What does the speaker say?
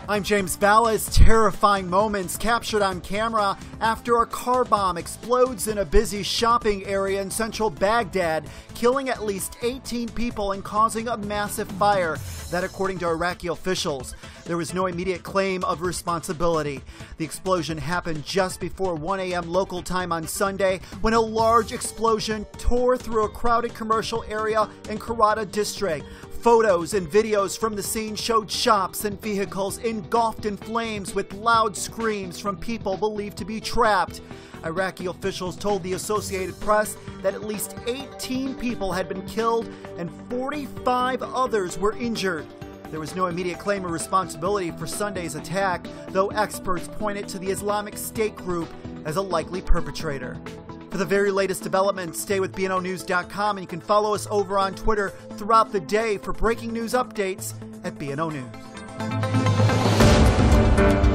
I'm James Valles. Terrifying moments captured on camera after a car bomb explodes in a busy shopping area in central Baghdad, killing at least 18 people and causing a massive fire. That according to Iraqi officials. There was no immediate claim of responsibility. The explosion happened just before 1 a.m. local time on Sunday when a large explosion tore through a crowded commercial area in Karada district. Photos and videos from the scene showed shops and vehicles engulfed in flames with loud screams from people believed to be trapped. Iraqi officials told the Associated Press that at least 18 people had been killed and 45 others were injured. There was no immediate claim of responsibility for Sunday's attack, though experts pointed to the Islamic State group as a likely perpetrator. For the very latest developments, stay with BNOnews.com, and you can follow us over on Twitter throughout the day for breaking news updates at BNO News.